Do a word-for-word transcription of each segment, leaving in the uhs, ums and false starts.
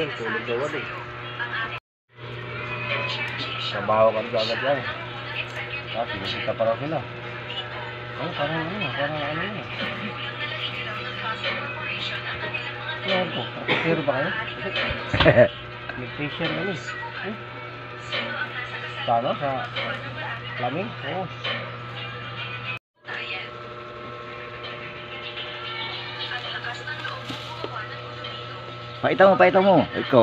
yan, tulog na wala eh. Trabaho ka rin agad yan. Ah, sinisita pa lang sila. Oh, parang ano, parang ano yun. Ano po? Pero ba kayo? Electrician ano eh. Hmm? Sa ano? Sa plumbing? Oo. Pakita mo, pakita mo. Ito.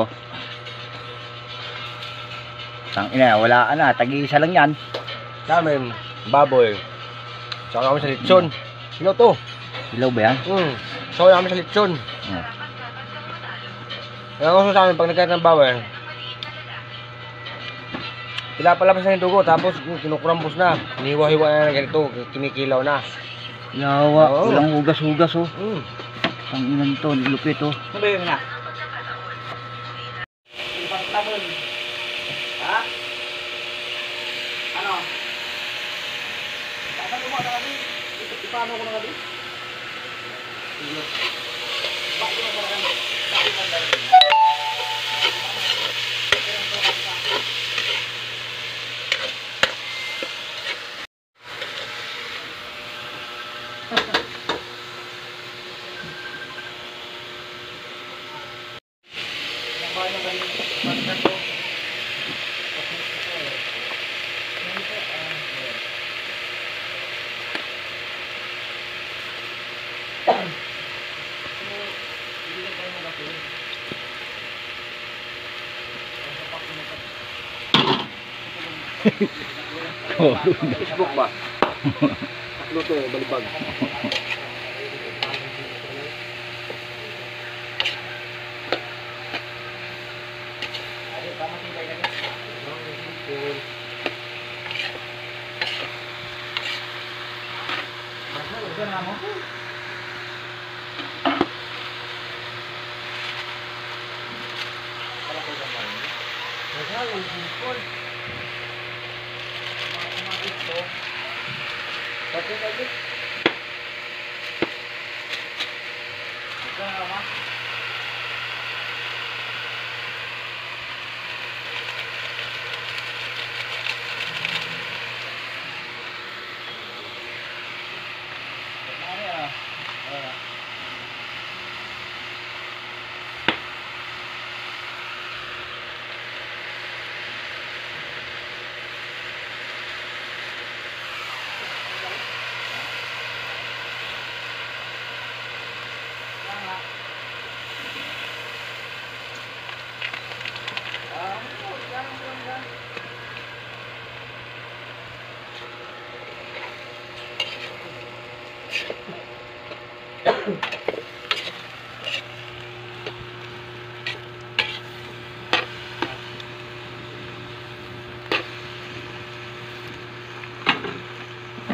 Tang ina, wala ka na. Tag-iisa lang yan. Namin, baboy. Saka kami sa lechon. Sino to? Ilaw ba yan? Hmm. So kami sa lechon. Oh. Kaya gusto sa amin, pag nagkait ng baboy, pinapalabas na yung dugo, tapos kinukurambos na. Hiniwa-hiwa na ng ganito, kinikilaw na. Yawa, Oo. walang hugas-hugas oh. Hmm. Ang inan to, nilupit oh. Ano ba yun na? Ibang tabon. Ha? Ano? Saan mo na kami? Ipano ko na kami? Sige. Bakit mo na kami? Bakit mo na kami? Facebook ba? Taklo to, balibag.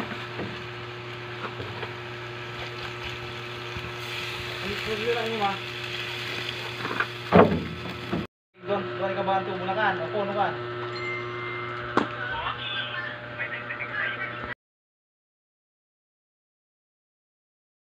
Ano lang mo ma?